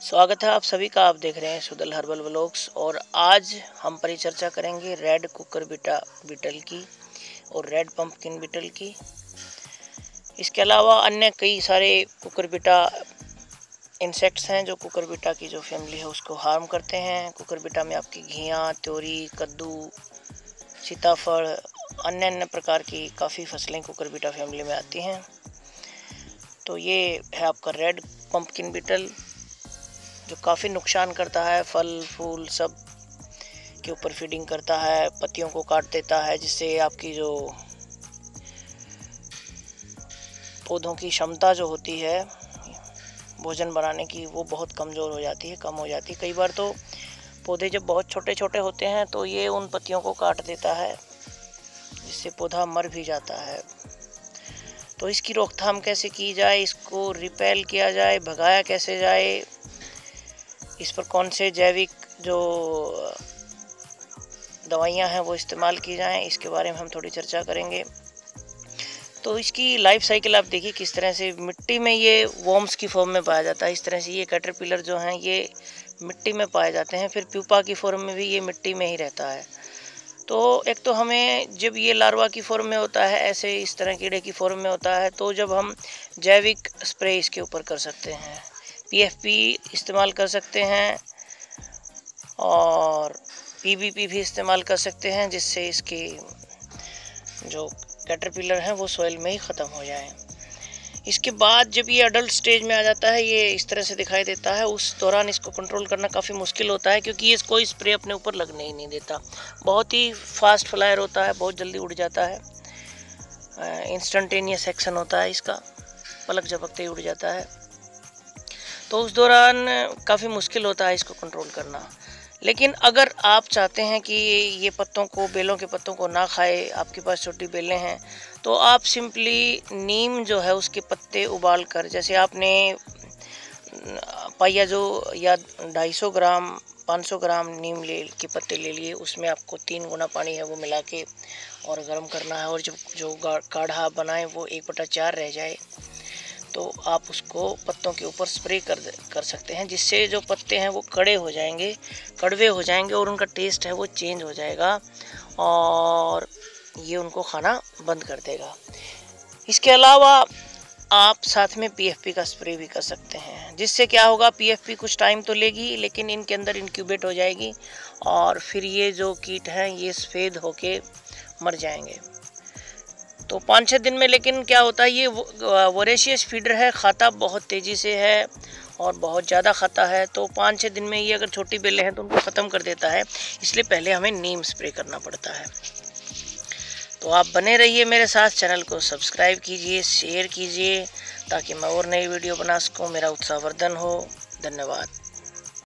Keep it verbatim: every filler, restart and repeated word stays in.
स्वागत है आप सभी का। आप देख रहे हैं सुदल हर्बल व्लॉग्स और आज हम परिचर्चा करेंगे रेड कुकर बीटा बीटल की और रेड पंपकिन बीटल की। इसके अलावा अन्य कई सारे कुकर बीटा इंसेक्ट्स हैं जो कुकर बीटा की जो फैमिली है उसको हार्म करते हैं। कुकर बीटा में आपकी घिया, त्योरी, कद्दू, सीताफल, अन्य अन्य प्रकार की काफ़ी फसलें कुकर बीटा फैमिली में आती हैं। तो ये है आपका रेड पंपकिन बीटल जो काफ़ी नुकसान करता है। फल फूल सब के ऊपर फीडिंग करता है, पत्तियों को काट देता है, जिससे आपकी जो पौधों की क्षमता जो होती है भोजन बनाने की वो बहुत कमज़ोर हो जाती है, कम हो जाती है। कई बार तो पौधे जब बहुत छोटे छोटे होते हैं तो ये उन पत्तियों को काट देता है, जिससे पौधा मर भी जाता है। तो इसकी रोकथाम कैसे की जाए, इसको रिपेल किया जाए, भगाया कैसे जाए, इस पर कौन से जैविक जो दवाइयाँ हैं वो इस्तेमाल की जाएं, इसके बारे में हम थोड़ी चर्चा करेंगे। तो इसकी लाइफ साइकिल आप देखिए किस तरह से मिट्टी में ये वॉर्म्स की फॉर्म में पाया जाता है। इस तरह से ये कैटरपिलर जो हैं ये मिट्टी में पाए जाते हैं, फिर प्यूपा की फॉर्म में भी ये मिट्टी में ही रहता है। तो एक तो हमें जब ये लार्वा की फॉर्म में होता है, ऐसे इस तरह कीड़े की फॉर्म में होता है, तो जब हम जैविक स्प्रे इसके ऊपर कर सकते हैं, पी एफ पी इस्तेमाल कर सकते हैं और पी बी पी भी इस्तेमाल कर सकते हैं, जिससे इसके जो कैटरपिलर हैं वो सॉइल में ही ख़त्म हो जाएं। इसके बाद जब ये अडल्ट स्टेज में आ जाता है, ये इस तरह से दिखाई देता है, उस दौरान इसको कंट्रोल करना काफ़ी मुश्किल होता है, क्योंकि ये कोई स्प्रे अपने ऊपर लगने ही नहीं देता। बहुत ही फास्ट फ्लायर होता है, बहुत जल्दी उड़ जाता है, इंस्टेंटेनियस एक्शन होता है इसका, पलक झपकते ही उड़ जाता है। तो उस दौरान काफ़ी मुश्किल होता है इसको कंट्रोल करना। लेकिन अगर आप चाहते हैं कि ये पत्तों को, बेलों के पत्तों को ना खाए, आपके पास छोटी बेलें हैं, तो आप सिंपली नीम जो है उसके पत्ते उबाल कर, जैसे आपने पाइया जो या ढाई सौ ग्राम पाँच सौ ग्राम नीम ले के पत्ते ले लिए, उसमें आपको तीन गुना पानी है वो मिला के और गर्म करना है, और जब जो काढ़ा बनाए वो एक बटा चार रह जाए तो आप उसको पत्तों के ऊपर स्प्रे कर कर सकते हैं, जिससे जो पत्ते हैं वो कड़े हो जाएंगे, कड़वे हो जाएंगे और उनका टेस्ट है वो चेंज हो जाएगा और ये उनको खाना बंद कर देगा। इसके अलावा आप साथ में पी एफ पी का स्प्रे भी कर सकते हैं, जिससे क्या होगा, पी एफ पी कुछ टाइम तो लेगी लेकिन इनके अंदर इंक्यूबेट हो जाएगी और फिर ये जो कीट हैं ये सफ़ेद होके मर जाएंगे। तो पाँच छः दिन में। लेकिन क्या होता है, ये वोरेशियस फीडर है, खाता बहुत तेज़ी से है और बहुत ज़्यादा खाता है। तो पाँच छः दिन में ये अगर छोटी बेलें हैं तो उनको ख़त्म कर देता है, इसलिए पहले हमें नीम स्प्रे करना पड़ता है। तो आप बने रहिए मेरे साथ, चैनल को सब्सक्राइब कीजिए, शेयर कीजिए, ताकि मैं और नई वीडियो बना सकूँ, मेरा उत्साहवर्धन हो। धन्यवाद।